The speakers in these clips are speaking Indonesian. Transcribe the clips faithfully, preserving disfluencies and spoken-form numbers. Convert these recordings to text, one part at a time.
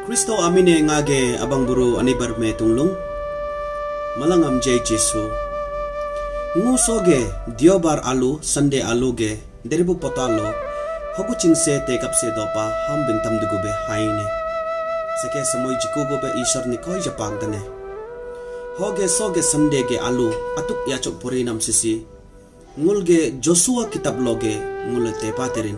Kristo amine ngage abang buru anibar me tunglung malangam jay Jesu ngu soge diobar alu sande alu ge deribu potalo hogu chingse te kapse dopa ham bintam dugube haine seke samoy jikugo be ishar ni koi japag dane hoge soge sande ge alu atuk yachok purinam sisi ngulge Joshua kitab loge ngule te paterin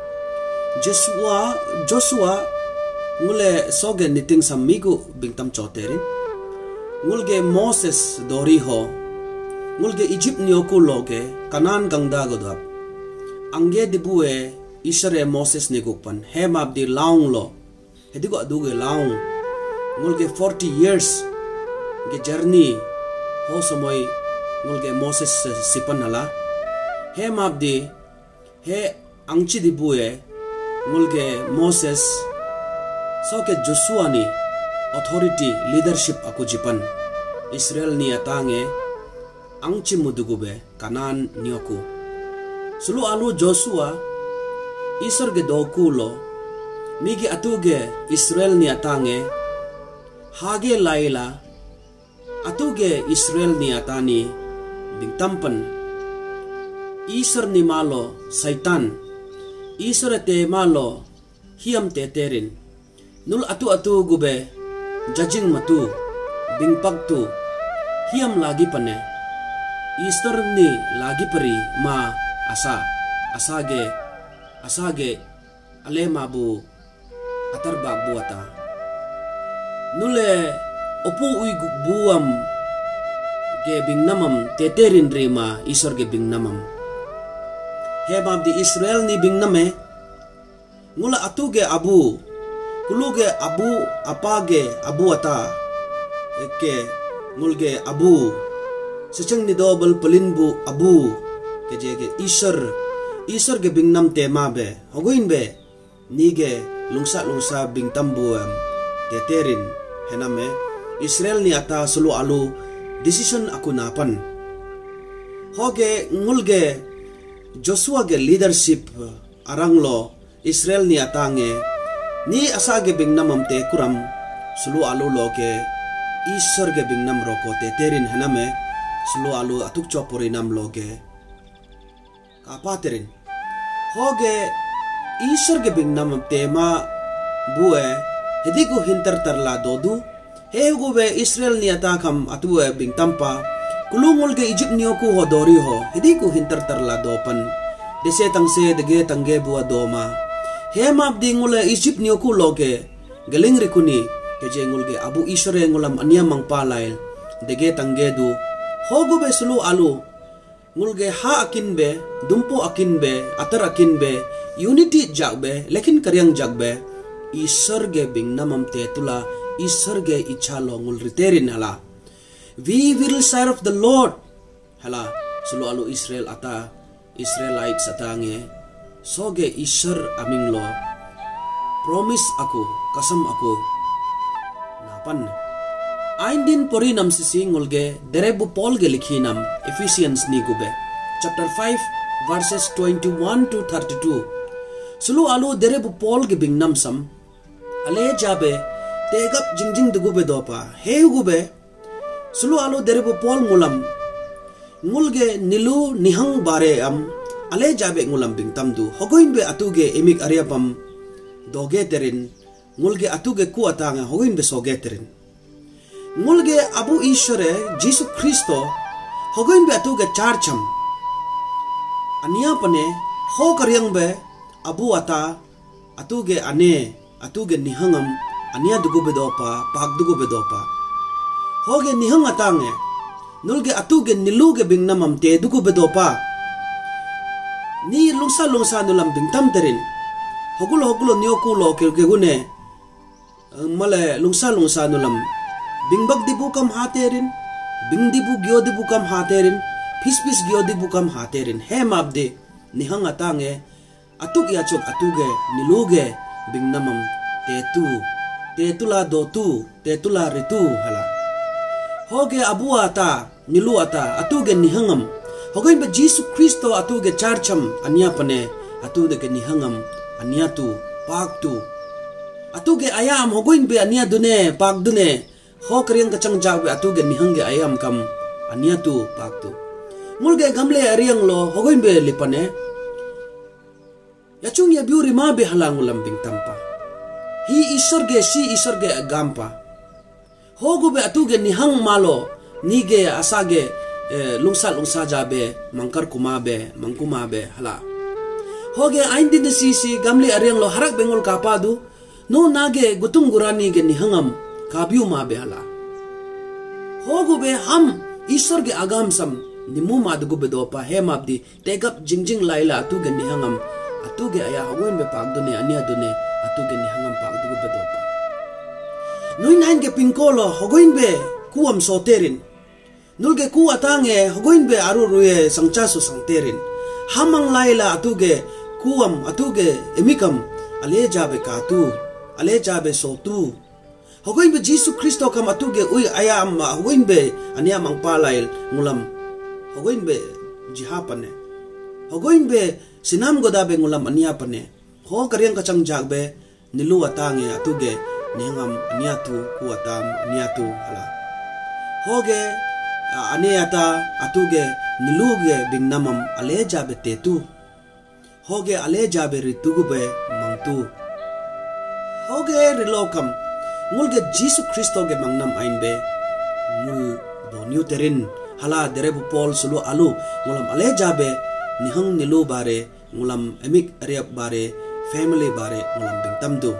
Joshua Joshua ngule soge niting samigu bingtam choterin ngulge Moses dori ho ngulge Egypt nyoku loge kanan gangda godap angge dibue isare Moses negukpan hemab di laung lo hedigo aduge laung ngulge forty years ge journey ho samoy ngulge Moses sipan hala hemab di he angchi dibue ngulge Moses soke Joshua ni authority leadership aku jipan Israel ni atange angchi mudugube kanan nyoku sulu alu Joshua isor ge doku lo migi atuge Israel ni atange hage laila atuge Israel ni atani bingtampan isor ni malo saitan isor te malo hiam te terin nul atu atu gube judging matu bingpag tu hiam lagi pane Easter ni lagi peri ma asa asage asage ale mabu atar bag buata nule opu ui buam ge bingnamam teterin rima Easter ge bingnamam hebab di Israel ni bingname ngula atu ge abu kuluge abu apage abu ata eke ngulge abu secheng ni double pelinbu abu kejege isar isar ge bingnam tema be hoguin be nige lungsa lungsa bingtambu am teterin hename Israel ni ata sulu alu decision aku napan hoge ngulge Joshua ge leadership aranglo Israel ni atange ni asage bingnam amte kuram sulu alu loke isor ge bingnam roko te terin haname sulu alu atuk chopuri nam loge kapaterin hoge isor ge bingnam amte ma bue hediku hinter tarla dodu hegu be Israel ni atakam atue bingtampa kulungul ge Egypt nioku ho dori ho hediku hinter tarla dopan dese tangse dege tangge bua doma hemab di ngule Egypt nioku loge galing rikuni keje ngulge abu isore ngulam anya mang palail dege tanggedu hogo be sulu alu ngulge ha akin be dumpo akin be atar akin be unity jagbe lekin karyang jagbe isarge bingnamam te tula isarge ichalo ngul riterin hala we will serve the Lord hala sulu alu Israel ata Israelites atange soge isar aming lo promise aku kasam aku napan aindin porinam sisingulge derebu Paul ge likhinam Ephesians ni gube chapter five verses twenty-one to thirty-two sulu alu derebu Paul ge bingnam sam ale jabe tegap jingjing de gube dopa he gube sulu alu derebu Paul ngulam ngulge nilu nihang bare am ale jabe ngulam bingtam du hogoin be atuge emik ariapam doge terin ngulge atuge ku atanga hogoin be soge terin ngulge abu ishore Jesu Kristo hogoin be atuge charcham ania pane ho karyang be abu ata atuge ane atuge nihangam ania dugu be dopa pag dugu be dopa hoge nihang atange nulge atuge niluge bingnamam te dugu be dopa ni lungsa lungsa nulam bingtam terin hogulo hogulo nyoku lo kirgegune male lungsa lungsa nulam bingbag dibu kam haterin bingdibu gyo dibu kam haterin pispis gyo dibu kam haterin hemabde nihang atange atuk yachok atuge niluge bingnamam tetu tetula dotu tetula ritu hala hoge abu ata nilu ata atuge nihangam hogoin ba Jesu Kristo atuge charcham anya pane atuge nihangam ania tu pak tu atuge ayam hogoin be ania dune pak dune ho kriang kachang jak be atuge nihange ayam kam ania tu pak tu mulge gamle ariang lo hogoin be lipane yachung ya biuri ma be halang lambing tampa hi isorge si isorge gampa hogo be atuge nihang malo nige asage lungsa lungsa jabe mangkar kumabe mangkumabe hala hoge aindin de sisi gamle ariang lo harak bengol kapadu no nage gutung gurani ge nihangam kabiu ma be hala hogo be ham isor ge agam sam nimu madugo be dopa he mabdi tegap jingjing laila atu ge nihangam atu ge aya hogoin be pagdune ania dune atu ge nihangam pagdugo be dopa noin han ge pinkolo hogoin be kuam soterin nulge ku atange hogoin be aru ruye sangcha su sangterin hamang laila atuge kuam atuge emikam ale jabe katu ale jabe sotu hogoin be Jisu Kristo kam atuge ui ayam hogoin be ania mangpalail ngulam hogoin be jihapane hogoin be sinam godabe ngulam ania pane ho karyang kachang jagbe nilu atange atuge ningam ania tu ku atam ania tu hala hoge ane ata atuge niluge bingnamam aleja be tetu hoge aleja be ritugu be mangtu hoge rilokam ngulge Jisu Kristo ge mangnam ainbe ngul doniu terin hala derebu pol sulu alu ngulam aleja be nihang nilu bare ngulam emik ariap bare family bare ngulam bingtamdu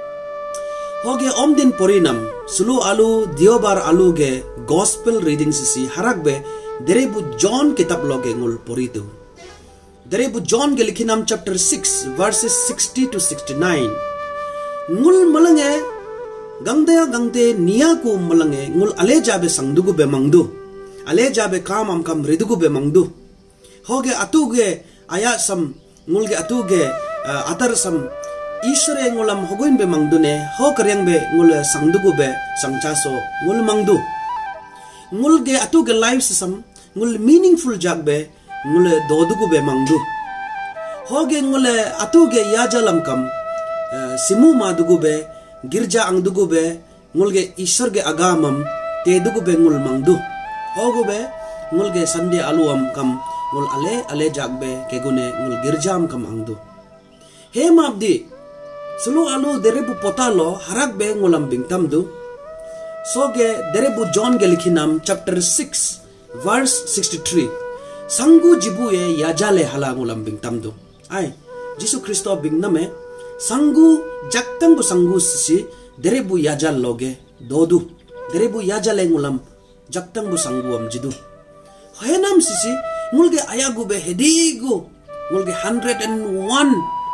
hoge omdin porinam sulu alu diobar alu ge gospel reading sisi harakbe derebu John kitab loge ngul poritu derebu John ge likhinam chapter six verses sixty to sixty-nine ngul malange gangdea gangte niyaku malange ngul aleja be sangdugu be mangdu aleja be kamam kam ridugu be mangdu hoge atuge aya sam ngulge atuge uh, atar sam Isore ngulam hogoin be mangdune ho karyang be ngul sangdugu be sangchaso ngul mangdu ngul ge atu ge life sam ngul meaningful jag be ngul dodugu be mangdu ho ge ngul atu ge yajalam kam uh, simu madugu be girja angdugu be ngul ge isor ge agamam tedugu be ngul mangdu ho go be ngul ge sande aluam kam ngul ale ale jag be kegune ngul girjam kam angdu he mabdi sulu alu derebu potalo harak be ngulam bingtamdu soge derebu John ge likhinam chapter six verse sixty-three sangu jibu e yajale hala ngulam bingtamdu ai Jisu Kristo bingname sangu jaktambu sangu sisi derebu yajal loge dodu derebu yajale ngulam jaktambu sangu am jidu henam sisi ngulge ayagu be hedigu ngulge one hundred and one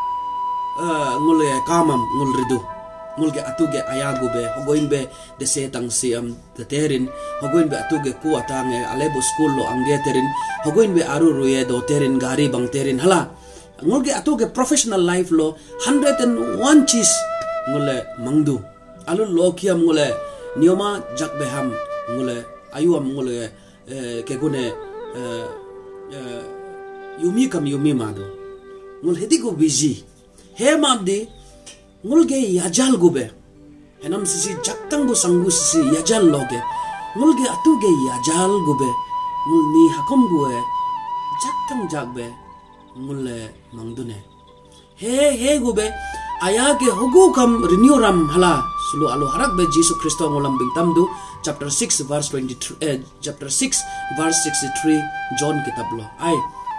Uh, ngule kamam ngul ridu ngulge atuge ayagu be hogoin be de setang siam de terin hogoin be atuge ku atange alebo school lo angge terin hogoin be aru ruye do terin gari bang terin hala ngulge atuge professional life lo one hundred and one chis ngule mangdu alu lokiam ngule nioma jakbeham ngule ayuam ngule uh, kegune uh, uh, yumi kam yumi madu ngul hedigo busy he mabdi ngulge yajal gube henam sisi jaktang bu sanggu sisi yajal loge ngulge atuge yajal gube ngul ni hakom gue jaktang jagbe ngulle mangdune he he gube ayage hogu kam renew ram hala sulu alu harak be Jisu Kristo ngulam bingtamdu chapter six verse twenty-three eh, chapter six verse sixty-three John kitab lo ai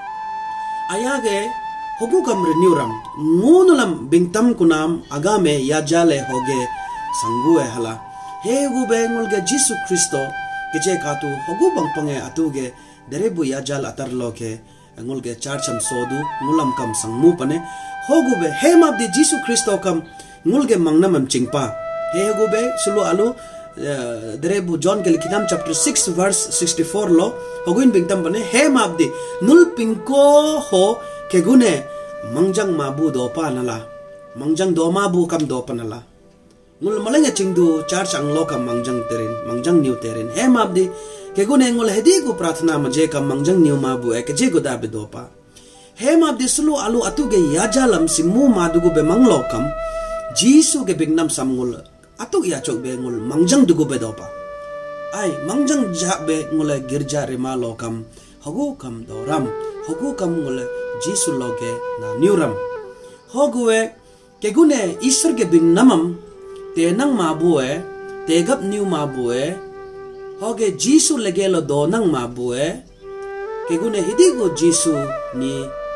ayage hogu kam renew ram ngunulam bingtam kunam agame yajale hoge sangue hala he gube ngulge Jisu Kristo keje katu hogu bangpange atuge derebu yajal atar loke ngulge charcham sodu ngulam kam sangmu pane hogu be he mabdi Jisu Kristo kam ngulge mangnamam chingpa he gube sulu alu uh, derebu John ke likhinam chapter six verse sixty-four lo hoguin bingtam pane he mabdi nul pingko ho kegune mangjang mabu do pa nala mangjang do mabu kam do pa nala ngul malenga chingdu church ang lo kam mangjang terin mangjang new terin he mabdi kegune ngul hedi ku prathna maje kam mangjang new mabu ek je go da be do pa he mabdi sulu alu atuge yajalam simu madugu be manglo kam Jisu ge bingnam samngul atuk ya chok be ngul mangjang dugu be dopa ai mangjang ja be ngule girja rimalo kam hogu kam doram hogu kam ngule Jisu loge na niuram hogue kegune Isar ge bingnamam tenang mabue tegap niu mabue hoge Jisu legelo donang mabue kegune hidigo Jisu ni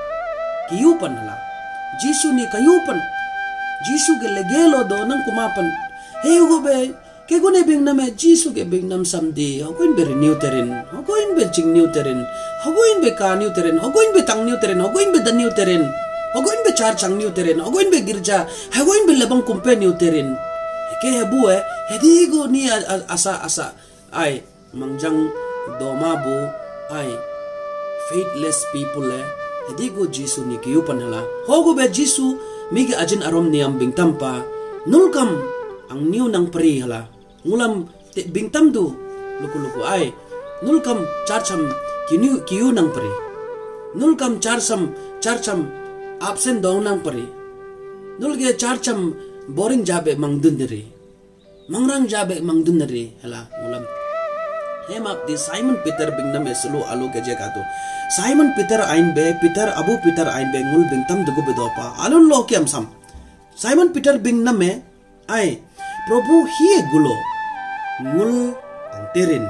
kiyupan hala Jisu ni kayupan Jisu ge legelo donang kumapan hey go be kegune bingname Jisu ge bingnam samdi hogoin be renew terin hogoin be ching new terin hogoin be ka new terin hogoin be tang new terin hogoin be dan new terin hogoin be char chang new terin hogoin be girja hogoin be labang kumpe new terin ke hebu e hedigo ni asa asa ai mangjang doma bu ai faithless people le hedigo Jisu ni kiyupan hala hogo be Jisu migi ajin arom niam bingtam pa nulkam ang niu nang peri hala ngulam bingtam du luku luku ai nulkam charcham kiniu kiu nang peri nulkam charcham charcham absent dong nang peri nulge charcham boring jabe mangdunderi mangrang jabe mangdunderi hala ngulam hemap di Simon Peter bingnam esulu alu geje kato Simon Peter ain be Peter Abu Peter ain be ngul bingtam dugu bedopa alun lo kiam sam Simon Peter bingnam me ai Prabhu hiye gulo ngul anterin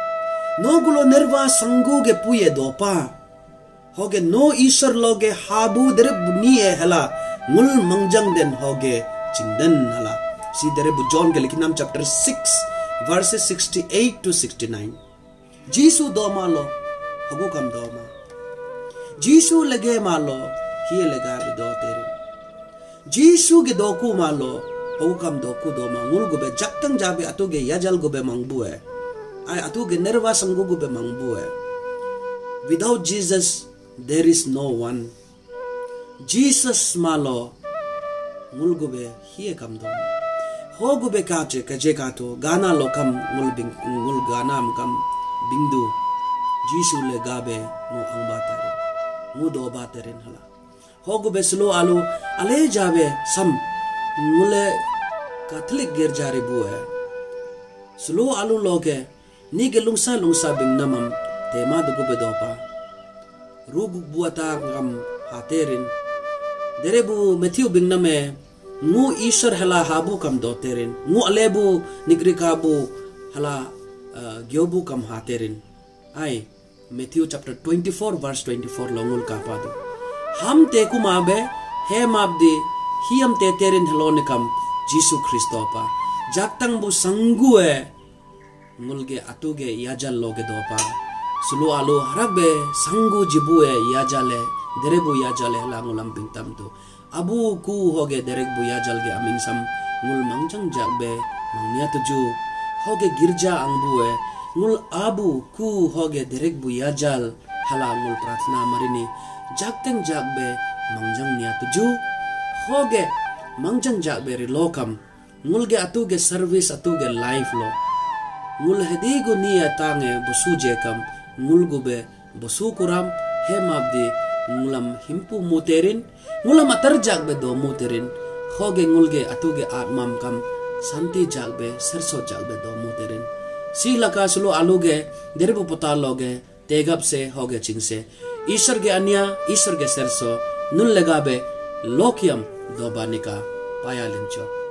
no gulo nerva sangu ge puye dopa hoge no Isar loge habu dere buniye hala ngul mangjang den hoge chindan hala si dere bu John ge likinam chapter six verses sixty-eight to sixty-nine Jisu doma lo hogu kam doma Jisu lege malo hiye lega be do tere Jisu ge doku malo hogu kam doku doma ngul gobe jaktang jabe atuge yajal gobe mangbue ai atuge nerva sangu gobe mangbue without Jesus there is no one Jesus malo ngul gobe hiye kam doma hogu be kache kaje kato gana lokam ngul bing ngul gana kam bindu Jisu le gabe no angba tare mu do ba tare hala hogu be slo alu ale jabe sam ngule Catholic gerjari bu hai slo alu loge ni ge lungsa lungsa bing namam tema dugu be dopa rugu buata ngam haterin derebu Matthew bing name ngu Isar hala habu kam doterin ngu alebu nigri kabu hala uh, gyobu kam haterin ai Matthew chapter twenty-four verse twenty-four longul kapadu ham te kumabe he mabdi hiam te terin helonekam Jisu Kristo pa jaktang bu sangue ngulge atuge yajal loge dopa sulu alu haragbe sangu jibue yajale derebu yajale hala ngulam pintam tu abu ku hoge derek bu yajal ge amin sam ngul mangjang jakbe mangnya tuju hoge girja angbue ngul abu ku hoge derek bu yajal hala ngul prathna marini jakteng jakbe mangjang nia tuju hoge mangjang jakbe ri lokam ngulge atuge service atuge life lo ngul hedigo nia tange bosu jekam ngul gube bosu kuram he mabdi ngulam himpu muterin ngulam atar jakbe do muterin hoge ngulge atuge atmam kam santi jakbe serso jakbe do muterin si laka sulu aluge derbu potaloge tegap se hoge chingse Isar ge anya Isar ge serso nun legabe lokiam do banika payalincho